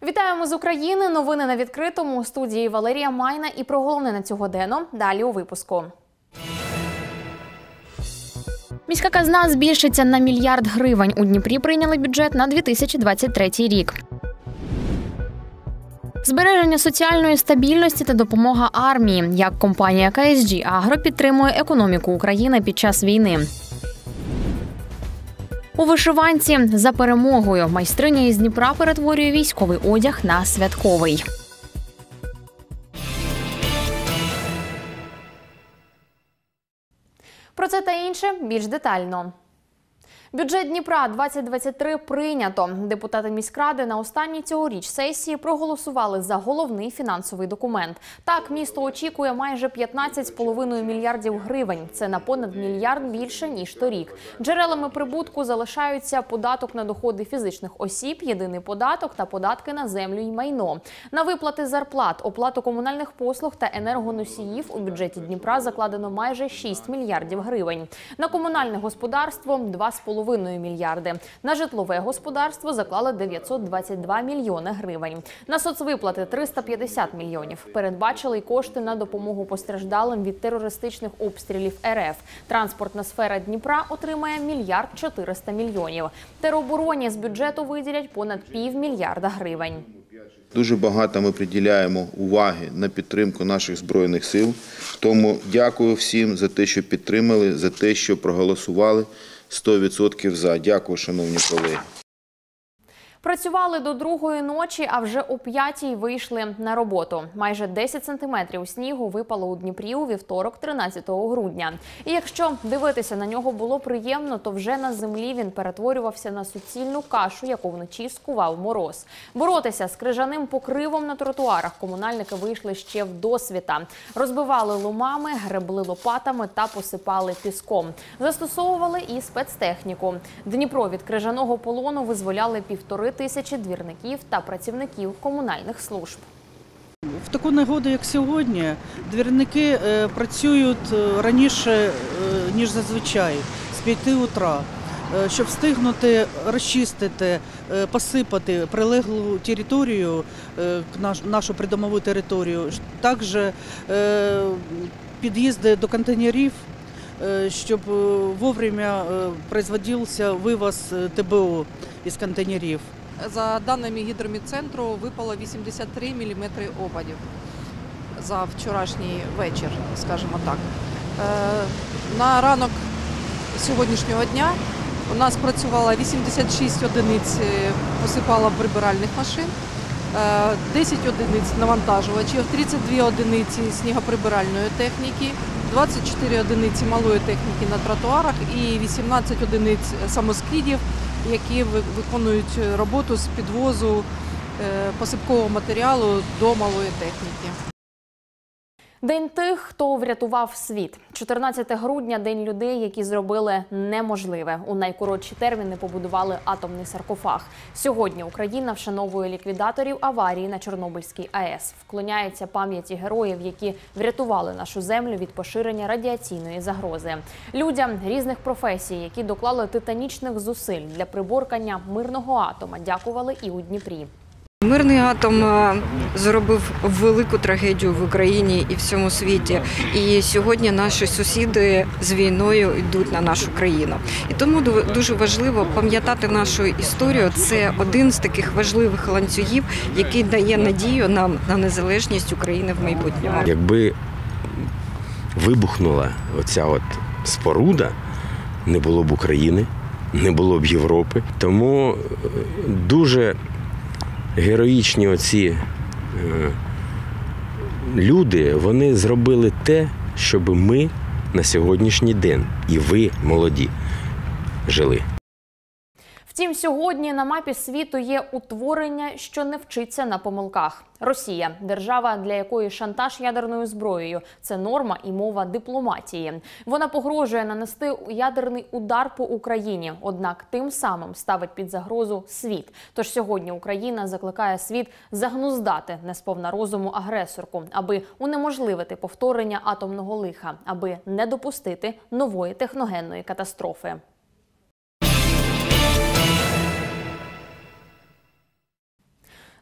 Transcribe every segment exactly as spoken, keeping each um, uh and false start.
Вітаємо з України. Новини на відкритому. У студії Валерія Майна і про головне на цю годину. Далі у випуску. Міська казна збільшиться на мільярд гривень. У Дніпрі прийняли бюджет на дві тисячі двадцять третій рік. Збереження соціальної стабільності та допомога армії. Як компанія Ка Ес Джі Агро підтримує економіку України під час війни. У вишиванці за перемогою. Майстриня із Дніпра перетворює військовий одяг на святковий. Про це та інше більш детально. Бюджет Дніпра двадцять двадцять три прийнято. Депутати міськради на останній цьогоріч сесії проголосували за головний фінансовий документ. Так, місто очікує майже п'ятнадцять з половиною мільярдів гривень. Це на понад мільярд більше, ніж торік. Джерелами прибутку залишаються податок на доходи фізичних осіб, єдиний податок та податки на землю і майно. На виплати зарплат, оплату комунальних послуг та енергоносіїв у бюджеті Дніпра закладено майже шість мільярдів гривень. На комунальне господарство – два з половиною мільярди. На житлове господарство заклали дев'ятсот двадцять два мільйони гривень. На соцвиплати – триста п'ятдесят мільйонів. Передбачили й кошти на допомогу постраждалим від терористичних обстрілів Ер Еф. Транспортна сфера Дніпра отримає мільярд чотириста мільйонів. Теробороні з бюджету виділять понад півмільярда гривень. Дуже багато ми приділяємо уваги на підтримку наших Збройних сил. Тому дякую всім за те, що підтримали, за те, що проголосували сто відсотків за. Дякую, шановні колеги. Працювали до другої ночі, а вже о п'ятій вийшли на роботу. Майже десять сантиметрів снігу випало у Дніпрі у вівторок, тринадцятого грудня. І якщо дивитися на нього було приємно, то вже на землі він перетворювався на суцільну кашу, яку вночі скував мороз. Боротися з крижаним покривом на тротуарах комунальники вийшли ще вдосвіта. Розбивали ломами, гребли лопатами та посипали піском. Застосовували і спецтехніку. Дніпро від крижаного полону визволяли півтори тисячі двірників та працівників комунальних служб. В таку негоду, як сьогодні, двірники е, працюють раніше, е, ніж зазвичай, з п'яти утра, е, щоб встигнути розчистити, е, посипати прилеглу територію, е, наш, нашу придомову територію, також е, під'їзди до контейнерів, е, щоб вовремя е, производився вивоз Те Бе О із контейнерів. За даними гідромедцентру, випало вісімдесят три міліметри опадів за вчорашній вечір, скажімо так. На ранок сьогоднішнього дня у нас працювало вісімдесят шість одиниць посипало прибиральних машин, десять одиниць навантажувачів, тридцять дві одиниці снігоприбиральної техніки, двадцять чотири одиниці малої техніки на тротуарах і вісімнадцять одиниць самоскидів, які виконують роботу з підвозу посипкового матеріалу до малої техніки. День тих, хто врятував світ. чотирнадцяте грудня – день людей, які зробили неможливе. У найкоротші терміни побудували атомний саркофаг. Сьогодні Україна вшановує ліквідаторів аварії на Чорнобильській А Е С. Вклоняється пам'яті героїв, які врятували нашу землю від поширення радіаційної загрози. Людям різних професій, які доклали титанічних зусиль для приборкання мирного атома, дякували і у Дніпрі. Мирний атом зробив велику трагедію в Україні і всьому світі. І сьогодні наші сусіди з війною йдуть на нашу країну. І тому дуже важливо пам'ятати нашу історію. Це один з таких важливих ланцюгів, який дає надію нам на незалежність України в майбутньому. Якби вибухнула оця от споруда, не було б України, не було б Європи. Тому дуже героїчні оці е, люди, вони зробили те, щоб ми на сьогоднішній день, і ви, молоді, жили. Втім, сьогодні на мапі світу є утворення, що не вчиться на помилках. Росія – держава, для якої шантаж ядерною зброєю – це норма і мова дипломатії. Вона погрожує нанести ядерний удар по Україні, однак тим самим ставить під загрозу світ. Тож сьогодні Україна закликає світ загнуздати несповна розуму агресорку, аби унеможливити повторення атомного лиха, аби не допустити нової техногенної катастрофи.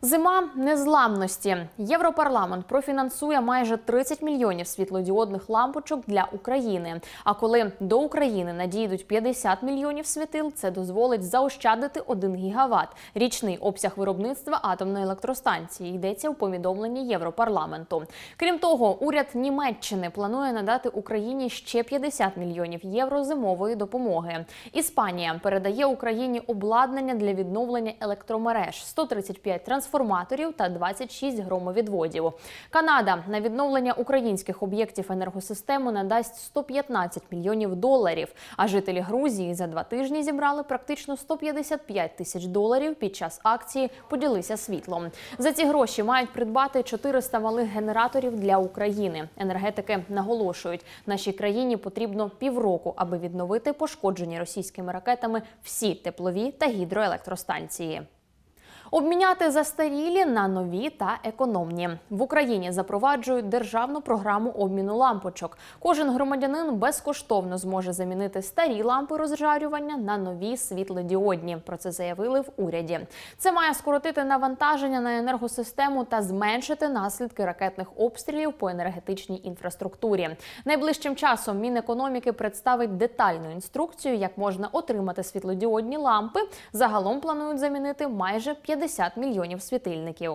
Зима незламності. Європарламент профінансує майже тридцять мільйонів світлодіодних лампочок для України. А коли до України надійдуть п'ятдесят мільйонів світил, це дозволить заощадити один гігават – річний обсяг виробництва атомної електростанції, йдеться у повідомленні Європарламенту. Крім того, уряд Німеччини планує надати Україні ще п'ятдесят мільйонів євро зимової допомоги. Іспанія передає Україні обладнання для відновлення електромереж – сто тридцять п'ять трансформаторів та двадцять шість громовідводів. Канада на відновлення українських об'єктів енергосистеми надасть сто п'ятнадцять мільйонів доларів, а жителі Грузії за два тижні зібрали практично сто п'ятдесят п'ять тисяч доларів під час акції «Поділися світлом». За ці гроші мають придбати чотириста малих генераторів для України. Енергетики наголошують, нашій країні потрібно півроку, аби відновити пошкоджені російськими ракетами всі теплові та гідроелектростанції. Обміняти застарілі на нові та економні. В Україні запроваджують державну програму обміну лампочок. Кожен громадянин безкоштовно зможе замінити старі лампи розжарювання на нові світлодіодні. Про це заявили в уряді. Це має скоротити навантаження на енергосистему та зменшити наслідки ракетних обстрілів по енергетичній інфраструктурі. Найближчим часом Мінекономіки представить детальну інструкцію, як можна отримати світлодіодні лампи. Загалом планують замінити майже п'ятдесят мільйонів світильників.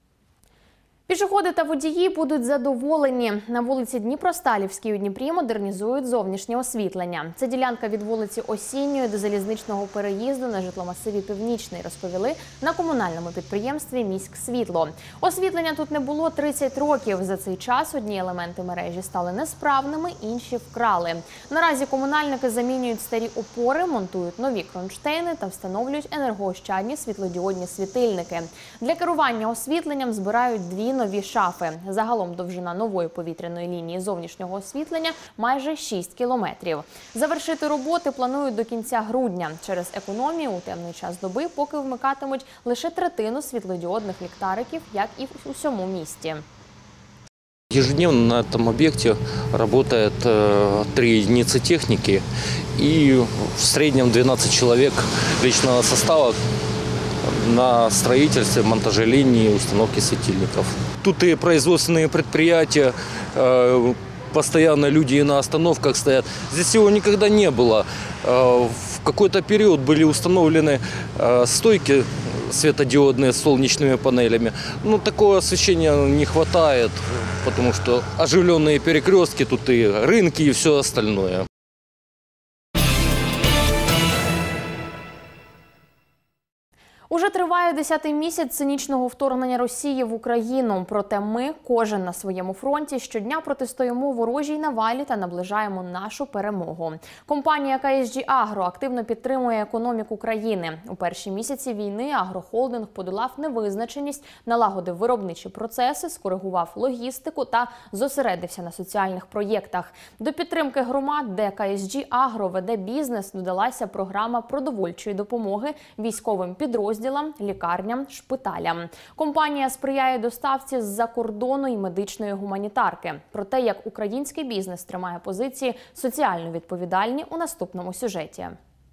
Пішоходи та водії будуть задоволені. На вулиці Дніпросталівській у Дніпрі модернізують зовнішнє освітлення. Це ділянка від вулиці Осінньої до залізничного переїзду на житломасиві Північний, розповіли на комунальному підприємстві «Міськсвітло». Освітлення тут не було тридцять років. За цей час одні елементи мережі стали несправними, інші вкрали. Наразі комунальники замінюють старі опори, монтують нові кронштейни та встановлюють енергоощадні світлодіодні світильники. Для керування освітленням збирають дві нові шафи. Загалом довжина нової повітряної лінії зовнішнього освітлення майже шість кілометрів. Завершити роботи планують до кінця грудня. Через економію у темний час доби поки вмикатимуть лише третину світлодіодних ліхтариків, як і в усьому місті. Ежедневно на этом объекте работает э, три единицы техники и в среднем двенадцать человек личного состава на строительстве, монтаже линий, установке светильников. Тут и производственные предприятия, э, постоянно люди и на остановках стоят. Здесь его никогда не было. Э, в какой-то период были установлены э, стойки светодиодные с солнечными панелями. Но такого освещения не хватает, потому что оживленные перекрестки, тут и рынки, и все остальное. Уже триває десятий місяць цинічного вторгнення Росії в Україну. Проте ми, кожен на своєму фронті, щодня протистоїмо ворожій навалі та наближаємо нашу перемогу. Компанія ка ес джі Агро активно підтримує економіку країни. У перші місяці війни агрохолдинг подолав невизначеність, налагодив виробничі процеси, скоригував логістику та зосередився на соціальних проєктах. До підтримки громад, де ка ес джі Агро веде бізнес, додалася програма продовольчої допомоги військовим підрозділам, лікарням, шпиталям. Компанія сприяє доставці з-за кордону і медичної гуманітарки. Про те, як український бізнес тримає позиції соціально відповідальні, у наступному сюжеті.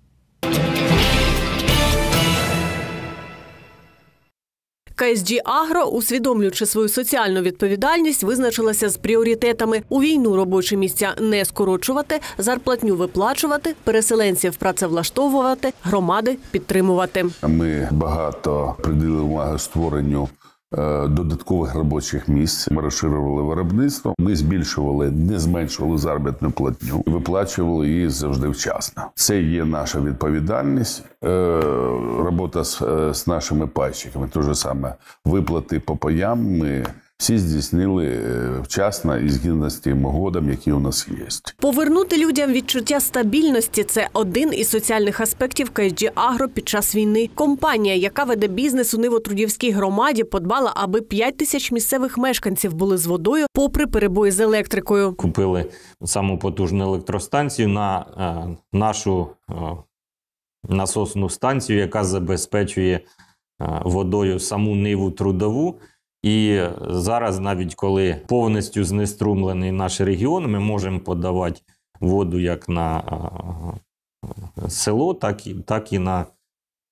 ка ес джі Агро, усвідомлюючи свою соціальну відповідальність, визначилася з пріоритетами: у війну робочі місця не скорочувати, зарплатню виплачувати, переселенців працевлаштовувати, громади підтримувати. Ми багато приділили уваги створенню додаткових робочих місць. Ми розширювали виробництво, ми збільшували, не зменшували заробітну платню, виплачували її завжди вчасно. Це є наша відповідальність. Робота з, з нашими пайщиками, те ж саме виплати по паям ми всі здійснили вчасно і згідно з тим угодам, які у нас є. Повернути людям відчуття стабільності – це один із соціальних аспектів ка ес джі Агро під час війни. Компанія, яка веде бізнес у Нивотрудівській громаді, подбала, аби п'ять тисяч місцевих мешканців були з водою, попри перебої з електрикою. Купили саму потужну електростанцію на е, нашу е, насосну станцію, яка забезпечує е, водою саму Ниву Трудову. І зараз, навіть коли повністю знеструмлений наш регіон, ми можемо подавати воду як на село, так і, так і на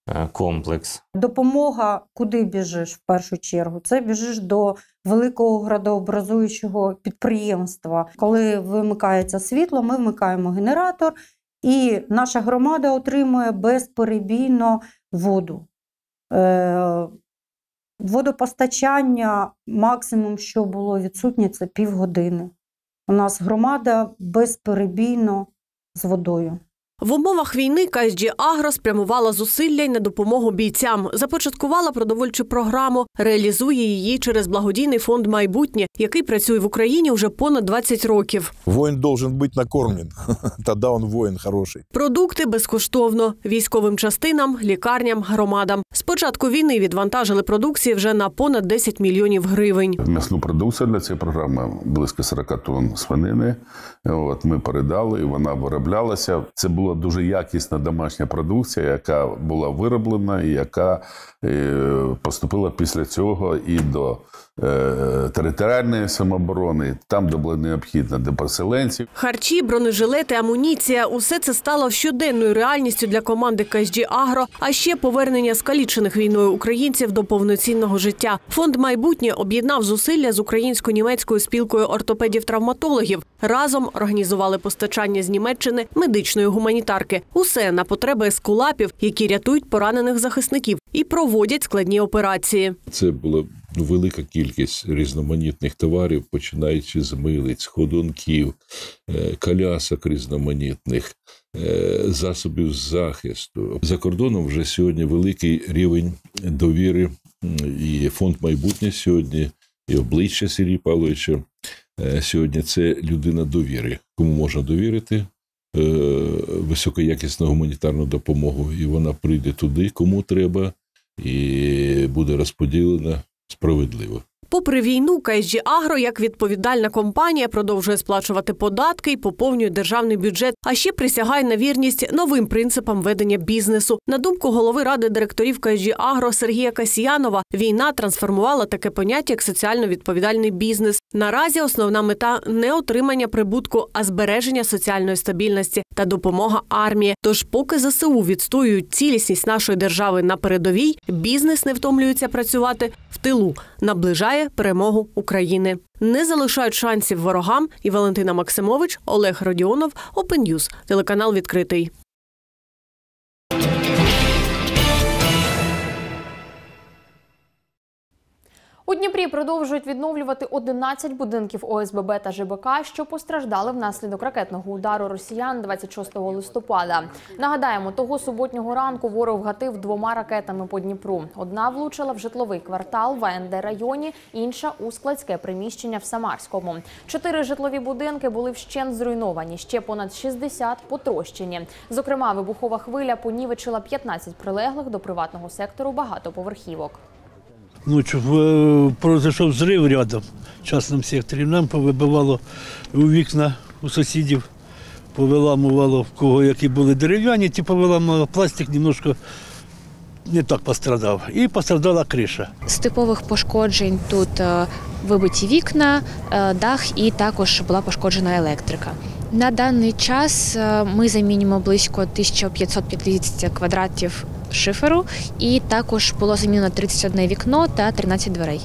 комплекс. Допомога, куди біжиш в першу чергу? Це біжиш до великого градообразуючого підприємства. Коли вимикається світло, ми вмикаємо генератор, і наша громада отримує безперебійно воду. Е, водопостачання максимум, що було відсутнє, це півгодини. У нас громада безперебійно з водою. В умовах війни ка ес джі Агро спрямувала зусилля й на допомогу бійцям. Започаткувала продовольчу програму, реалізує її через благодійний фонд «Майбутнє», який працює в Україні вже понад двадцять років. Воїн должен бути накормлен, тоді він воїн хороший. Продукти безкоштовно. Військовим частинам, лікарням, громадам. З початку війни відвантажили продукції вже на понад десять мільйонів гривень. М'ясну продукцію для цієї програми, близько сорок тонн свинини, от, ми передали, і вона вироблялася. Це була дуже якісна домашня продукція, яка була вироблена і яка е, поступила після цього і до е, територіальної самооборони, там, де було необхідно, для переселенців. Харчі, бронежилети, амуніція – усе це стало щоденною реальністю для команди ка ес джі Агро, а ще повернення скалічених війною українців до повноцінного життя. Фонд «Майбутнє» об'єднав зусилля з українсько-німецькою спілкою ортопедів-травматологів. Разом організували постачання з Німеччини медичної гуманітарки. Усе на потреби ескулапів, які рятують поранених захисників і проводять складні операції. Це була велика кількість різноманітних товарів, починаючи з милиць, ходунків, колясок різноманітних, засобів захисту. За кордоном вже сьогодні великий рівень довіри, і фонд «Майбутнє» сьогодні, і обличчя Сергія Павловича сьогодні – це людина довіри. Кому можна довірити високоякісну гуманітарну допомогу, і вона прийде туди, кому треба, і буде розподілена справедливо. Попри війну, ка ес джі Агро, як відповідальна компанія, продовжує сплачувати податки і поповнює державний бюджет, а ще присягає на вірність новим принципам ведення бізнесу. На думку голови ради директорів ка ес джі Агро Сергія Касьянова, війна трансформувала таке поняття, як соціально відповідальний бізнес. Наразі основна мета – не отримання прибутку, а збереження соціальної стабільності та допомога армії. Тож поки зе се у відстоюють цілісність нашої держави на передовій, бізнес не втомлюється працювати в тилу, наближає перемогу України. Не залишають шансів ворогам. І Валентина Максимович, Олег Родіонов, Open News, телеканал «Відкритий». У Дніпрі продовжують відновлювати одинадцять будинків о ес бе бе та же бе ка, що постраждали внаслідок ракетного удару росіян двадцять шостого листопада. Нагадаємо, того суботнього ранку ворог гатив двома ракетами по Дніпру. Одна влучила в житловий квартал в а ен де районі, інша – у складське приміщення в Самарському. Чотири житлові будинки були вщент зруйновані, ще понад шістдесят потрощені. Зокрема, вибухова хвиля понівечила п'ятнадцять прилеглих до приватного сектору багатоповерхівок. Ночью произошел взрыв рядом, в частном секторе. Нам повибивало у вікна у сусідів, повиламувало, в кого які були дерев'яні, ті повиламувало, пластик немножко не так пострадав. І пострадала криша. З типових пошкоджень тут вибиті вікна, дах і також була пошкоджена електрика. На даний час ми замінюємо близько тисяча п'ятсот п'ятдесят квадратів шиферу, і також було замінено тридцять одне вікно та тринадцять дверей.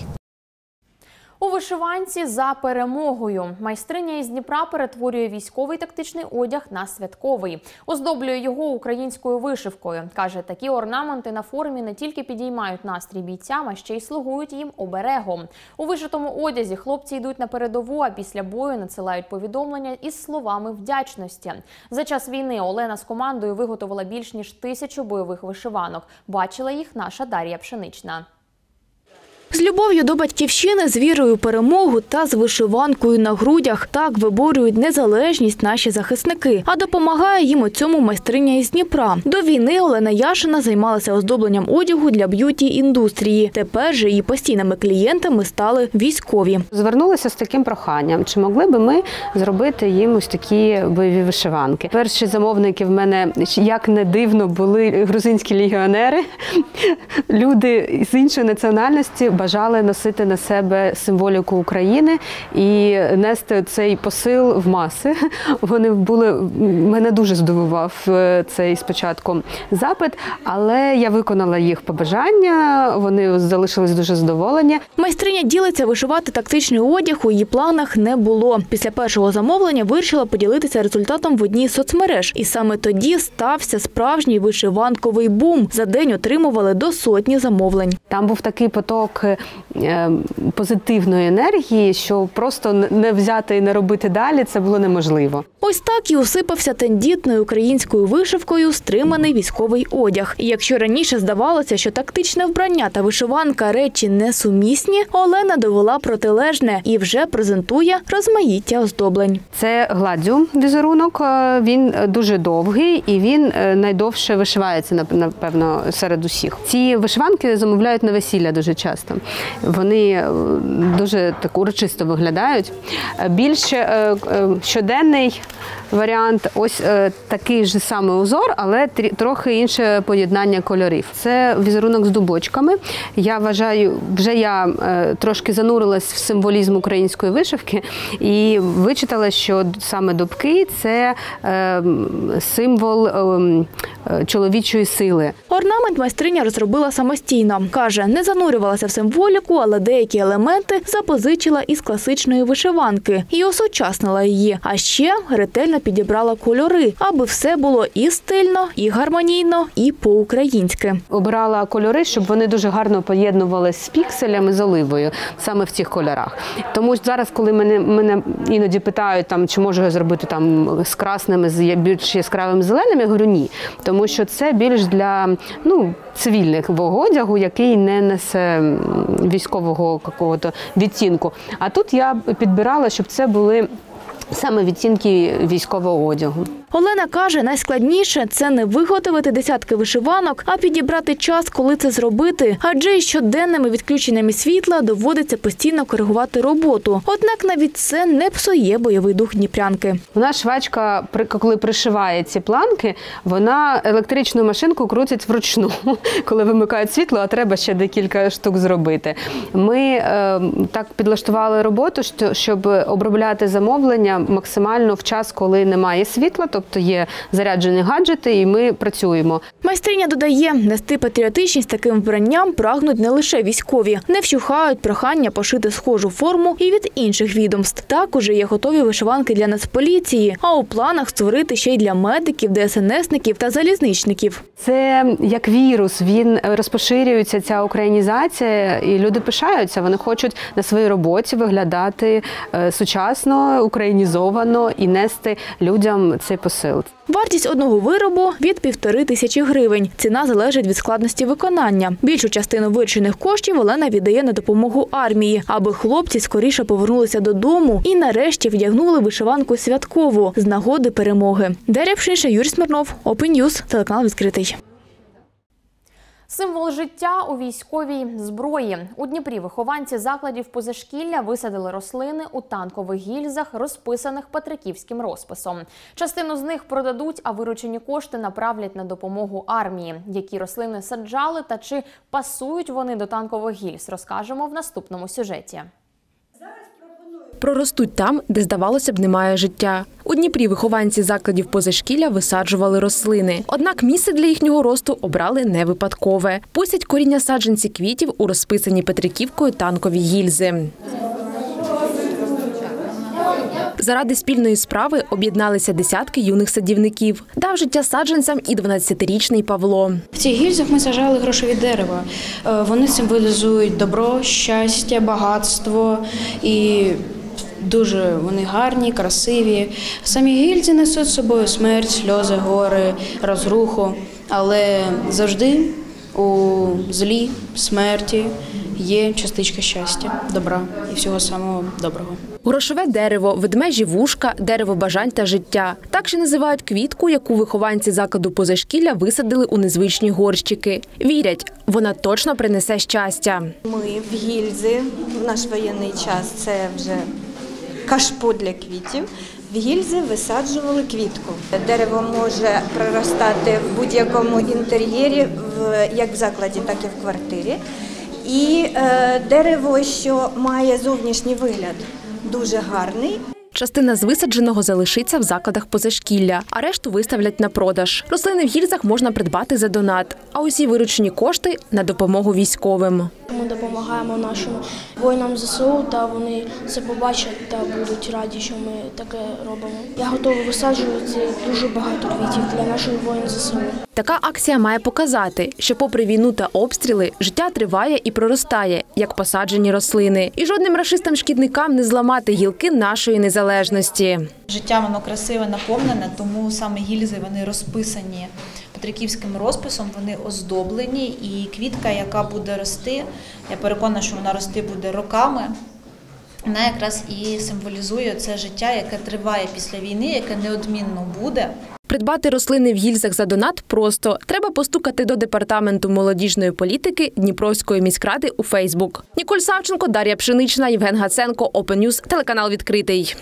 У вишиванці за перемогою. Майстриня із Дніпра перетворює військовий тактичний одяг на святковий. Оздоблює його українською вишивкою. Каже, такі орнаменти на формі не тільки підіймають настрій бійцям, а ще й слугують їм оберегом. У вишитому одязі хлопці йдуть на передову, а після бою надсилають повідомлення із словами вдячності. За час війни Олена з командою виготовила більш ніж тисячу бойових вишиванок. Бачила їх наша Дар'я Пшенична. З любов'ю до батьківщини, з вірою у перемогу та з вишиванкою на грудях так виборюють незалежність наші захисники. А допомагає їм у цьому майстриня із Дніпра. До війни Олена Яшина займалася оздобленням одягу для б'юті-індустрії. Тепер же її постійними клієнтами стали військові. Звернулися з таким проханням, чи могли би ми зробити їм ось такі бойові вишиванки. Перші замовники в мене, як не дивно, були грузинські легіонери, люди з іншої національності, бажали носити на себе символіку України і нести цей посил в маси. Вони були, мене дуже здивував цей спочатку запит, але я виконала їх побажання, вони залишились дуже задоволені. Майстриня ділиться, вишивати тактичний одяг у її планах не було. Після першого замовлення вирішила поділитися результатом в одній з соцмереж. І саме тоді стався справжній вишиванковий бум. За день отримували до сотні замовлень. Там був такий поток позитивної енергії, що просто не взяти і не робити далі – це було неможливо. Ось так і усипався тендітною українською вишивкою стриманий військовий одяг. І якщо раніше здавалося, що тактичне вбрання та вишиванка – речі несумісні, Олена довела протилежне і вже презентує розмаїття оздоблень. Це гладдю візерунок, він дуже довгий і він найдовше вишивається, напевно, серед усіх. Ці вишиванки замовляють на весілля дуже часто. Вони дуже так урочисто виглядають. Більше щоденний варіант, ось такий ж самий узор, але трохи інше поєднання кольорів. Це візерунок з дубочками. Я вважаю, вже я трошки занурилась в символізм української вишивки і вичитала, що саме дубки – це символ чоловічої сили. Орнамент майстриня розробила самостійно. Каже, не занурювалася в символіку, але деякі елементи запозичила із класичної вишиванки і осучаснила її. А ще ретельно підібрала кольори, аби все було і стильно, і гармонійно, і по-українськи. Обирала кольори, щоб вони дуже гарно поєднувалися з пікселями, з оливою, саме в цих кольорах. Тому зараз, коли мене, мене іноді питають, там, чи можу я зробити там, з красними, з більш яскравим зеленим, я говорю ні. Тому що це більш для ну, цивільного одягу, який не несе військового какого-то відтінку. А тут я підбирала, щоб це були саме відтінки військового одягу. Олена каже, найскладніше – це не виготовити десятки вишиванок, а підібрати час, коли це зробити. Адже із щоденними відключеннями світла доводиться постійно коригувати роботу. Однак навіть це не псує бойовий дух дніпрянки. Вона швачка, коли пришиває ці планки, вона електричну машинку крутить вручну, коли вимикають світло, а треба ще декілька штук зробити. Ми е, так підлаштували роботу, щоб обробляти замовлення максимально в час, коли немає світла, тобто є заряджені гаджети, і ми працюємо. Майстриня додає, нести патріотичність таким вбранням прагнуть не лише військові. Не вщухають прохання пошити схожу форму і від інших відомств. Так уже є готові вишиванки для Нацполіції, а у планах створити ще й для медиків, де ес ен есників та залізничників. Це як вірус, він розпоширюється, ця українізація, і люди пишаються. Вони хочуть на своїй роботі виглядати сучасно, українізовано і нести людям цей посил. Вартість одного виробу – від півтори тисячі гривень. Ціна залежить від складності виконання. Більшу частину виручених коштів Олена віддає на допомогу армії, аби хлопці скоріше повернулися додому і нарешті вдягнули вишиванку святкову з нагоди перемоги. Дар'я Пшеша, Юрій Смирнов, Open News, телеканал «Відкритий». Символ життя у військовій зброї. У Дніпрі вихованці закладів позашкілля висадили рослини у танкових гільзах, розписаних петриківським розписом. Частину з них продадуть, а виручені кошти направлять на допомогу армії. Які рослини саджали та чи пасують вони до танкових гільз, розкажемо в наступному сюжеті. Проростуть там, де, здавалося б, немає життя. У Дніпрі вихованці закладів позашкілля висаджували рослини. Однак місце для їхнього росту обрали не випадкове. Пустять коріння саджанці квітів у розписані петриківкою танкові гільзи. Заради спільної справи об'єдналися десятки юних садівників. Дав життя саджанцям і дванадцятирічний Павло. В цих гільзах ми саджали грошові дерева. Вони символізують добро, щастя, багатство і дуже вони гарні, красиві. Самі гільзи несуть з собою смерть, сльози, гори, розруху, але завжди у злі, смерті є частичка щастя, добра і всього самого доброго. Грошове дерево, ведмежі вушка, дерево бажань та життя. Так ще називають квітку, яку вихованці закладу позашкілля висадили у незвичні горщики. Вірять, вона точно принесе щастя. Ми в гільзи, в наш воєнний час це вже кашпо для квітів. В гільзи висаджували квітку. Дерево може проростати в будь-якому інтер'єрі, як в закладі, так і в квартирі. І е, дерево, що має зовнішній вигляд, дуже гарний. Частина з висадженого залишиться в закладах позашкілля, а решту виставлять на продаж. Рослини в гільзах можна придбати за донат, а усі виручені кошти – на допомогу військовим. Ми допомагаємо нашим воїнам ЗСУ, та вони це побачать та будуть раді, що ми таке робимо. Я готовий висаджувати дуже багато квітів для наших воїн ЗСУ. Така акція має показати, що попри війну та обстріли, життя триває і проростає, як посаджені рослини. І жодним рашистам-шкідникам не зламати гілки нашої незалежності. Життя воно красиве, наповнене, тому саме гільзи вони розписані петриківським розписом, вони оздоблені, і квітка, яка буде рости, я переконана, що вона рости буде роками, вона якраз і символізує це життя, яке триває після війни, яке неодмінно буде. Придбати рослини в гільзах за донат просто. Треба постукати до Департаменту молодіжної політики Дніпровської міськради у Фейсбук. Ніколь Савченко, Дар'я Пшенична, Євген Гаценко, Open News, телеканал «Відкритий».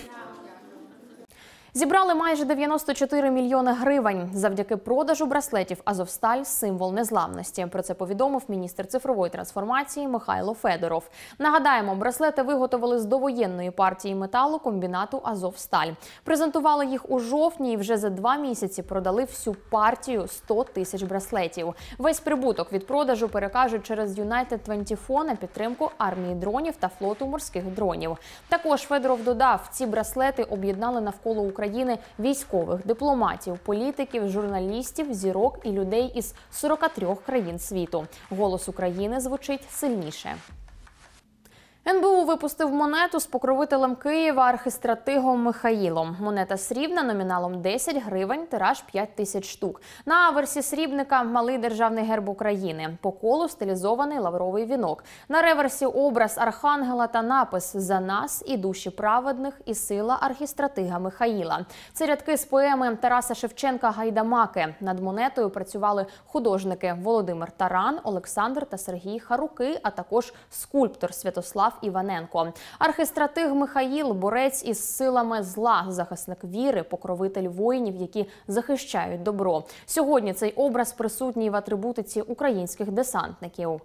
Зібрали майже дев'яносто чотири мільйони гривень завдяки продажу браслетів «Азовсталь» – символ незламності. Про це повідомив міністр цифрової трансформації Михайло Федоров. Нагадаємо, браслети виготовили з довоєнної партії металу комбінату «Азовсталь». Презентували їх у жовтні і вже за два місяці продали всю партію – сто тисяч браслетів. Весь прибуток від продажу перекажуть через Юнайтед двадцять чотири на підтримку армії дронів та флоту морських дронів. Також Федоров додав, ці браслети об'єднали навколо України України військових, дипломатів, політиків, журналістів, зірок і людей із сорока трьох країн світу. Голос України звучить сильніше. ен бе у випустив монету з покровителем Києва архистратигом Михаїлом. Монета срібна номіналом десять гривень, тираж п'ять тисяч штук. На аверсі срібника – малий державний герб України. По колу стилізований лавровий вінок. На реверсі образ архангела та напис «За нас і душі праведних і сила архістратига Михаїла». Це рядки з поеми Тараса Шевченка «Гайдамаки». Над монетою працювали художники Володимир Таран, Олександр та Сергій Харуки, а також скульптор Святослав Іваненко. Архистратиг Михаїл – борець із силами зла, захисник віри, покровитель воїнів, які захищають добро. Сьогодні цей образ присутній в атрибутиці українських десантників.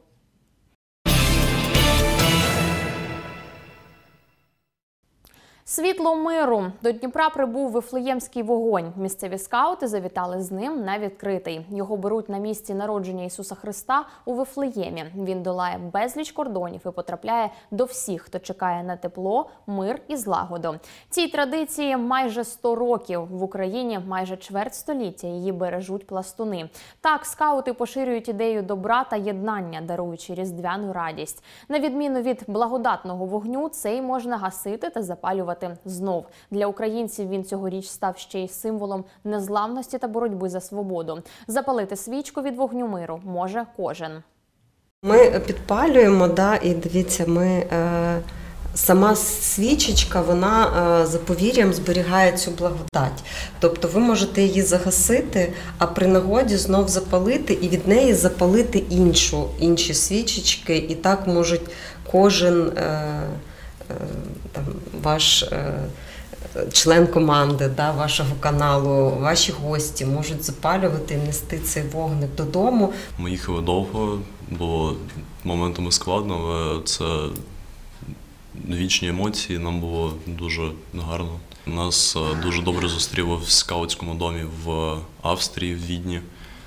Світло миру. До Дніпра прибув Вифлеємський вогонь. Місцеві скаути завітали з ним на відкритий. Його беруть на місці народження Ісуса Христа у Вифлеємі. Він долає безліч кордонів і потрапляє до всіх, хто чекає на тепло, мир і злагоду. Цій традиції майже сто років. В Україні майже чверть століття її бережуть пластуни. Так, скаути поширюють ідею добра та єднання, даруючи різдвяну радість. На відміну від благодатного вогню, цей можна гасити та запалювати знов. Для українців він цьогоріч став ще й символом незламності та боротьби за свободу. Запалити свічку від вогню миру може кожен. Ми підпалюємо, да, і дивіться, ми, е, сама свічечка, вона е, за повір'ям зберігає цю благодать. Тобто ви можете її загасити, а при нагоді знов запалити і від неї запалити іншу, інші свічечки. І так можуть кожен е, там, ваш член команди, да, вашого каналу, ваші гості можуть запалювати і нести цей вогник додому. Ми їхали довго, було моментами складно, але це вічні емоції, нам було дуже гарно. Нас дуже добре зустріли в скаутському домі в Австрії, в Відні,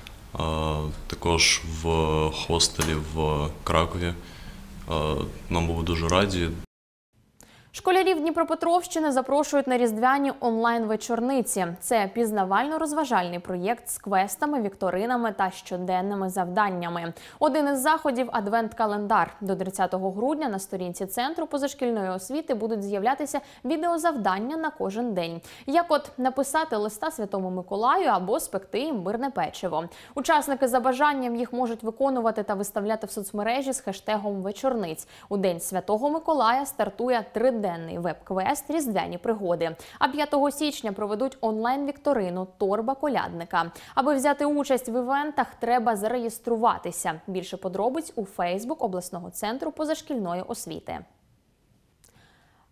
також в хостелі в Кракові. Нам були дуже раді. Школярів Дніпропетровщини запрошують на різдвяні онлайн-вечорниці. Це пізнавально-розважальний проєкт з квестами, вікторинами та щоденними завданнями. Один із заходів – адвент-календар. До тридцятого грудня на сторінці Центру позашкільної освіти будуть з'являтися відеозавдання на кожен день. Як от написати листа Святому Миколаю або спекти імбирне печиво. Учасники за бажанням їх можуть виконувати та виставляти в соцмережі з хештегом «Вечорниць». У День Святого Миколая стартує триденний веб-квест «Різдвяні пригоди». А п'ятого січня проведуть онлайн-вікторину «Торба колядника». Аби взяти участь в івентах, треба зареєструватися. Більше подробиць у Фейсбук обласного центру позашкільної освіти.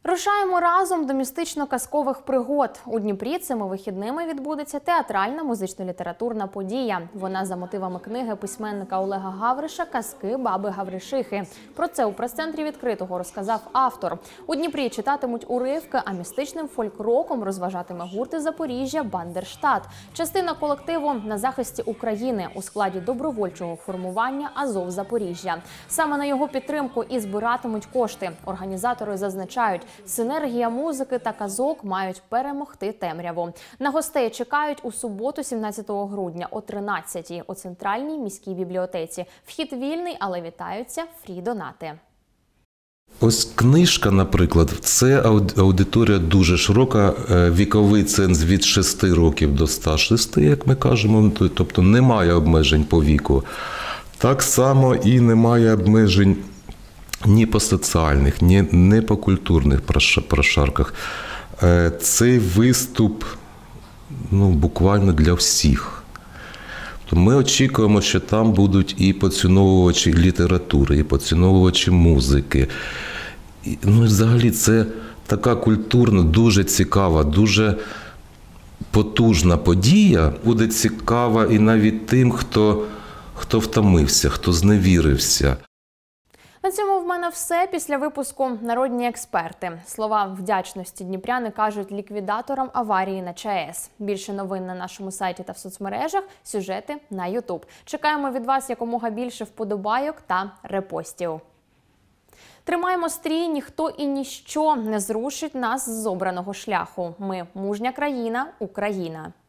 Рушаємо разом до містично-казкових пригод. У Дніпрі цими вихідними відбудеться театральна музично-літературна подія. Вона за мотивами книги письменника Олега Гавриша «Казки баби Гавришихи». Про це у прес-центрі відкритого розказав автор. У Дніпрі читатимуть уривки, а містичним фольк-роком розважатиме гурт із Запоріжжя «Бандерштат». Частина колективу на захисті України у складі добровольчого формування «Азов Запоріжжя». Саме на його підтримку і збиратимуть кошти. Організатори зазначають, синергія музики та казок мають перемогти темряву. На гостей чекають у суботу, сімнадцятого грудня о тринадцятій у Центральній міській бібліотеці. Вхід вільний, але вітаються фрі-донати. Ось книжка, наприклад, це аудиторія дуже широка, віковий ценз від шести років до ста шести, як ми кажемо, тобто немає обмежень по віку. Так само і немає обмежень ні по соціальних, ні, ні по культурних прошарках. Цей виступ ну, буквально для всіх. То ми очікуємо, що там будуть і поціновувачі літератури, і поціновувачі музики. І, ну, і взагалі це така культурна, дуже цікава, дуже потужна подія. Буде цікава і навіть тим, хто, хто втомився, хто зневірився. На цьому в мене все. Після випуску «Народні експерти». Слова вдячності дніпряни кажуть ліквідаторам аварії на ЧАЕС. Більше новин на нашому сайті та в соцмережах, сюжети на ютуб. Чекаємо від вас якомога більше вподобайок та репостів. Тримаємо стрій, ніхто і ніщо не зрушить нас з обраного шляху. Ми – мужня країна, Україна.